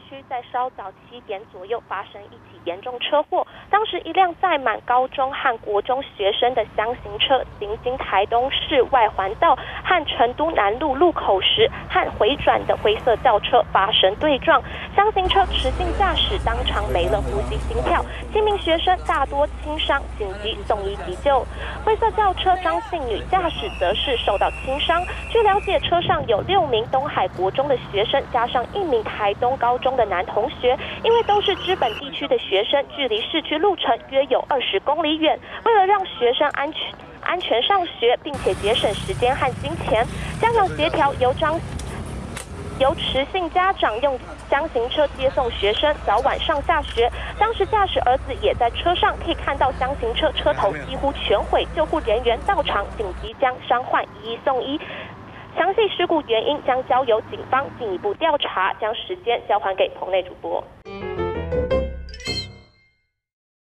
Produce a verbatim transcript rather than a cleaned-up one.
区在稍早七点左右发生一起严重车祸，当时一辆载满高中和国中学生的厢型车行经台东市外环道和成都南路路口时，和回转的灰色轿车发生对撞，厢型车持性驾驶当场没了呼吸心跳，七名学生大多轻伤，紧急送医急救。灰色轿车张姓女驾驶则是受到轻伤。据了解，车上有六名东海国中的学生，加上一名台东高中的男同学，因为都是知本地区的学生，距离市区路程约有二十公里远。为了让学生安全安全上学，并且节省时间和金钱，家长协调由张由持信家长用厢型车接送学生早晚上下学。当时驾驶儿子也在车上，可以看到厢型车车头几乎全毁，救护人员到场紧急将伤患一一送医。详细事故原因将交由警方进一步调查，将时间交还给棚内主播。